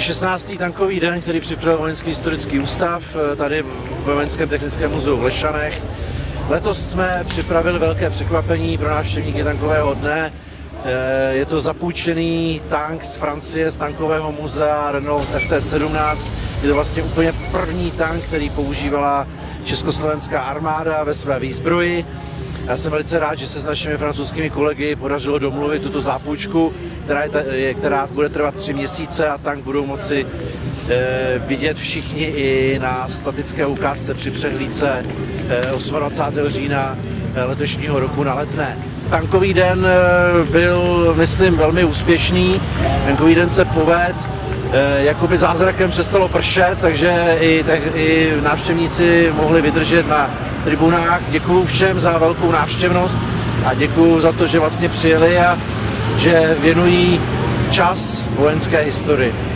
16. tankový den, který připravil Vojenský historický ústav tady v Vojenském technickém muzeu v Lešanech. Letos jsme připravili velké překvapení pro návštěvníky tankového dne. Je to zapůjčený tank z Francie, z tankového muzea Renault FT17. Je to vlastně úplně první tank, který používala československá armáda ve své výzbroji. Já jsem velice rád, že se s našimi francouzskými kolegy podařilo domluvit tuto zápůjčku, která bude trvat 3 měsíce a tank budou moci vidět všichni i na statické ukázce při přehlídce 28. října letošního roku na Letné. Tankový den byl, myslím, velmi úspěšný. Tankový den se povedl, jakoby zázrakem přestalo pršet, takže i návštěvníci mohli vydržet na tribunách. Děkuju všem za velkou návštěvnost a děkuju za to, že vlastně přijeli a že věnují čas vojenské historii.